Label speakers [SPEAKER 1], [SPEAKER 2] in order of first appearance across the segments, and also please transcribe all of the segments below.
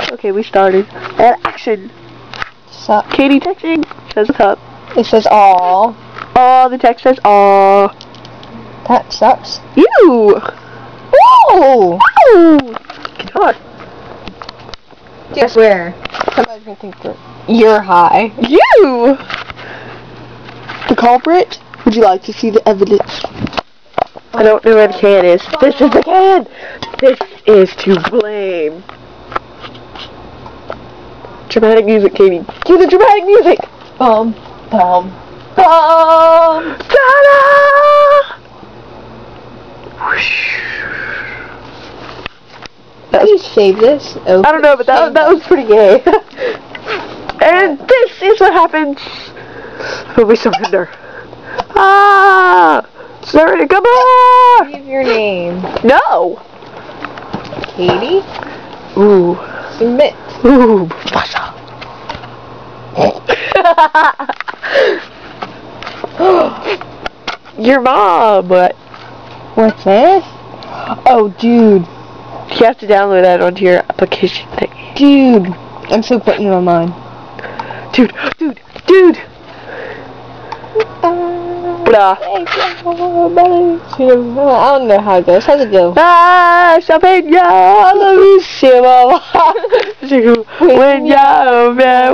[SPEAKER 1] Okay, we started. And action.
[SPEAKER 2] Sup?
[SPEAKER 1] Katie texting says what's up.
[SPEAKER 2] It says all.
[SPEAKER 1] Oh, the text says aw.
[SPEAKER 2] That sucks.
[SPEAKER 1] You.
[SPEAKER 2] Ooh!
[SPEAKER 1] Ooh. God.
[SPEAKER 2] I swear. Somebody's gonna think you're high.
[SPEAKER 1] You. The culprit. Would you like to see the evidence? I don't know where the can is. This is the can. This is to blame. Dramatic music, Katie. Cue the dramatic music.
[SPEAKER 2] Bum, bum, bum.
[SPEAKER 1] Ta-da!
[SPEAKER 2] Did you save this? Oh,
[SPEAKER 1] I don't know, but that was pretty gay. And this is what happens when we surrender. Ah! Surrender, come on!
[SPEAKER 2] Leave your name.
[SPEAKER 1] No!
[SPEAKER 2] Katie?
[SPEAKER 1] Ooh.
[SPEAKER 2] Submit.
[SPEAKER 1] Ooh, Mufasa. Your mom, what?
[SPEAKER 2] What's this? Oh, dude.
[SPEAKER 1] You have to download that onto your application thing.
[SPEAKER 2] Dude. I'm so putting it on mine.
[SPEAKER 1] Dude. Blah.
[SPEAKER 2] I don't know how it goes. How's it go?
[SPEAKER 1] Ah, champagne, I love you, Shiva. When you're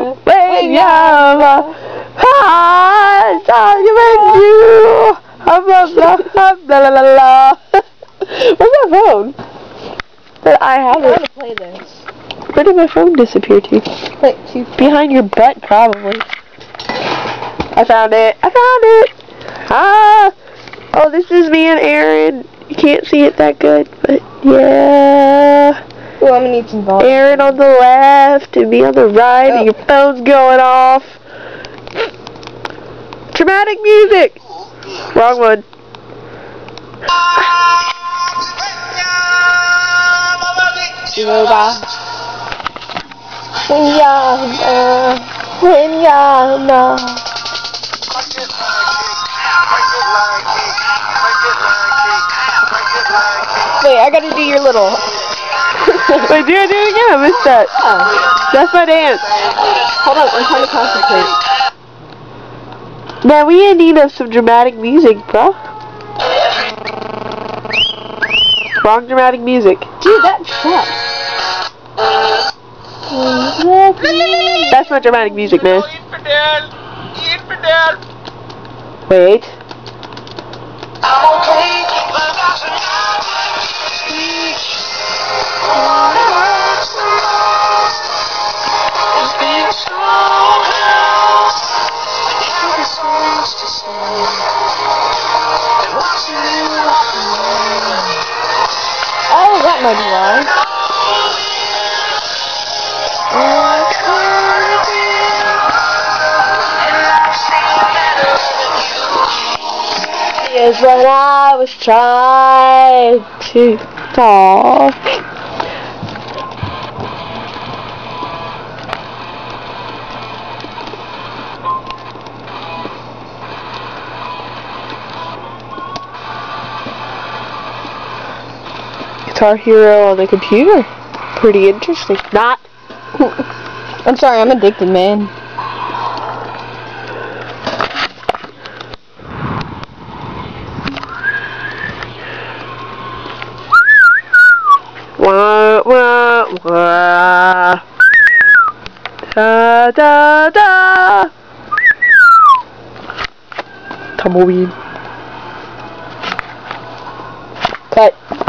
[SPEAKER 1] Where's my phone? But I have
[SPEAKER 2] I'm
[SPEAKER 1] it.
[SPEAKER 2] trying to play this.
[SPEAKER 1] Where did my phone disappear to?
[SPEAKER 2] Wait, two.
[SPEAKER 1] Behind your butt, probably. I found it. Ah! Oh, this is me and Aaron. You can't see it that good, but yeah.
[SPEAKER 2] Oh, I'm gonna need some volume.
[SPEAKER 1] Aaron on the left and me on the right, and your phone's going off. Dramatic music! Wrong one.
[SPEAKER 2] Wait, I gotta do your little.
[SPEAKER 1] Wait, do it again. I missed that.
[SPEAKER 2] Oh.
[SPEAKER 1] That's my dance.
[SPEAKER 2] Hold on, I'm trying to concentrate.
[SPEAKER 1] Man, we in need of some dramatic music, bro. Wrong dramatic music.
[SPEAKER 2] Dude, that sucks.
[SPEAKER 1] That's not dramatic music, man. Wait.
[SPEAKER 2] Oh, that might be why.
[SPEAKER 1] Is when I was trying to talk. Guitar Hero on the computer. Pretty interesting. Not.
[SPEAKER 2] I'm sorry, I'm addicted, man.
[SPEAKER 1] Wah, wah, wah. Da, da, da. Tumbleweed. Cut.